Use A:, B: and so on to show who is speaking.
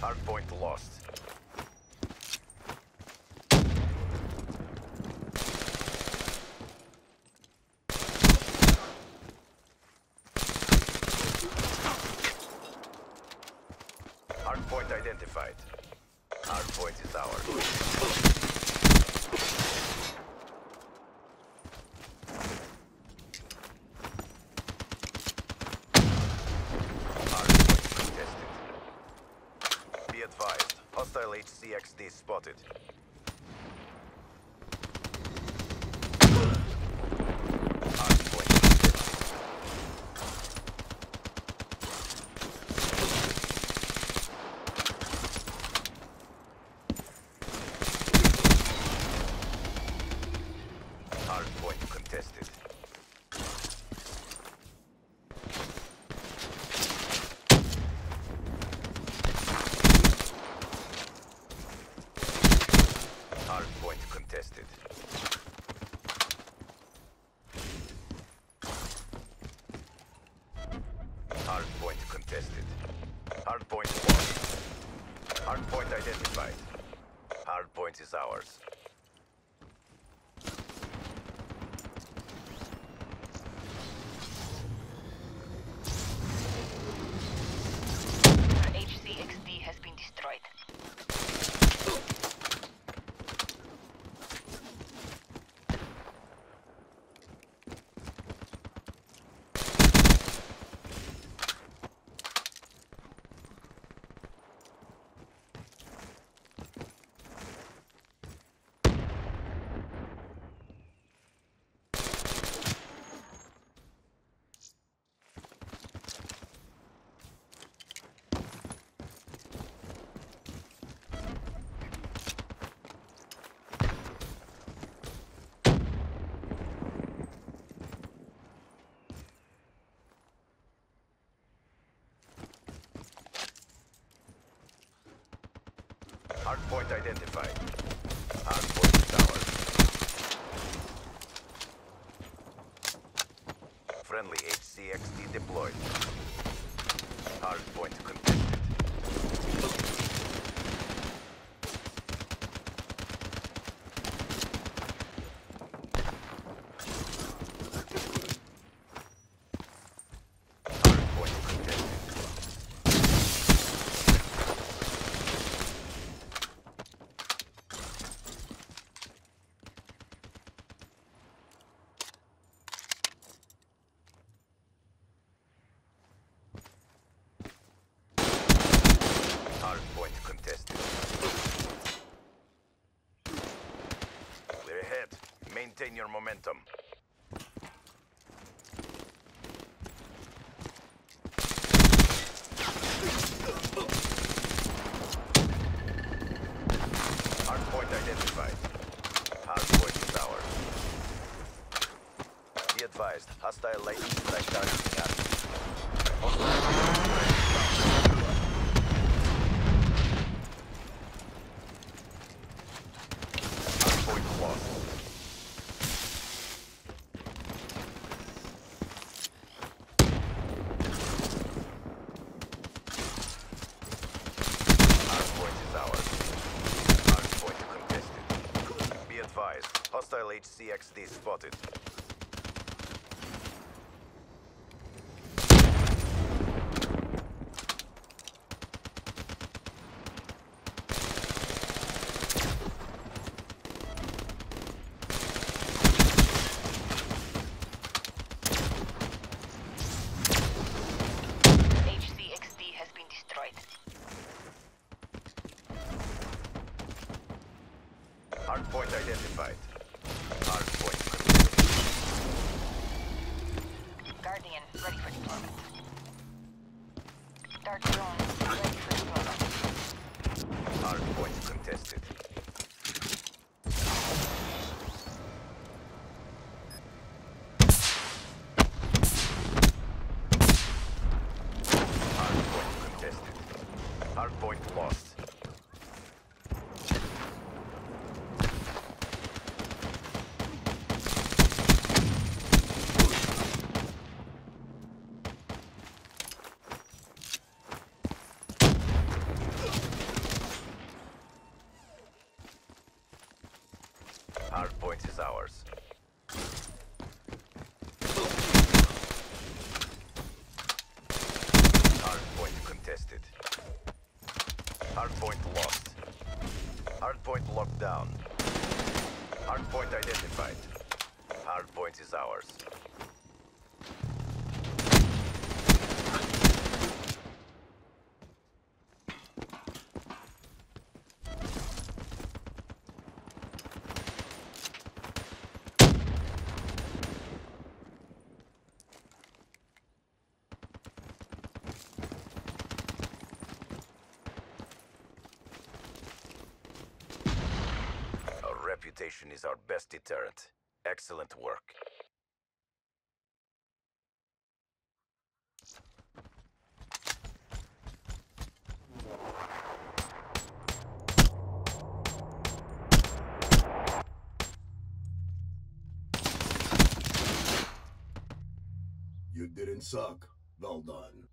A: Hardpoint lost. Hardpoint identified. Hardpoint is ours. Advised. Hostile HCXD spotted. Hardpoint contested. Hardpoint contested. Hardpoint contested. Hardpoint contested. Hardpoint lost. Hardpoint identified. Hardpoint is ours.
B: Our HCXD has been destroyed.
A: Hardpoint identified. Hardpoint is ours. Friendly HCXD deployed. Hardpoint contested. Hardpoint contested. Hardpoint contested. Clear ahead. Maintain your momentum. Hardpoint identified. Hardpoint is ours. Be advised, hostile lightning strike targeting us. Hardpoint lost. Hardpoint is ours. Hardpoint contested. Be advised, hostile HCXD spotted.
B: HCXD has been destroyed.
A: Hardpoint identified. Hardpoint contested.
B: Guardian ready for deployment. Dark drone ready for deployment.
A: Hardpoint contested. Hardpoint contested. Hardpoint lost. ours. Hardpoint contested. Hardpoint lost. Hardpoint locked down. Hardpoint identified. Hardpoint is ours. Our reputation is our best deterrent. Excellent work.
C: You didn't suck. Well done.